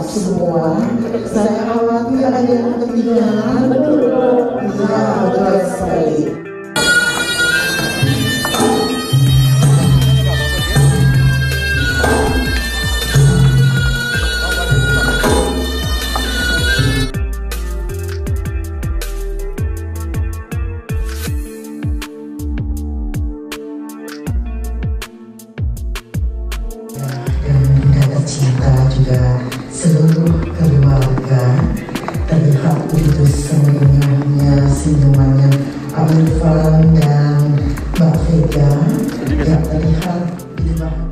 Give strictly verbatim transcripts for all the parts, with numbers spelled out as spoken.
lengkap semua. Saya khawatir ada yang ketinggalan. Ya, betul sekali. Cinta juga seluruh keluarga, terlihat begitu senyumnya, senyumannya Pak Irfan dan Mbak Vega yang terlihat begitu bahagia.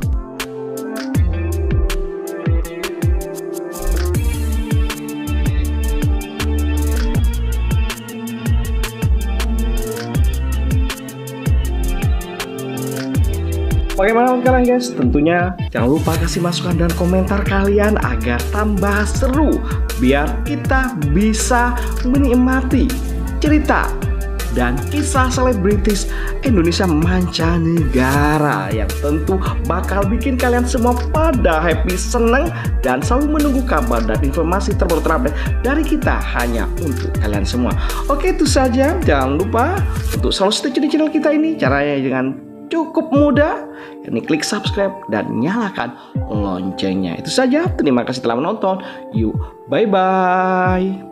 Bagaimana kalian guys? Tentunya jangan lupa kasih masukan dan komentar kalian agar tambah seru, biar kita bisa menikmati cerita dan kisah selebritis Indonesia mancanegara yang tentu bakal bikin kalian semua pada happy, seneng, dan selalu menunggu kabar dan informasi terbaru terupdate dari kita hanya untuk kalian semua. Oke, itu saja. Jangan lupa untuk selalu stay tune di channel kita ini. Caranya dengan cukup mudah, yakni klik subscribe dan nyalakan loncengnya. Itu saja. Terima kasih telah menonton. Yuk, bye bye.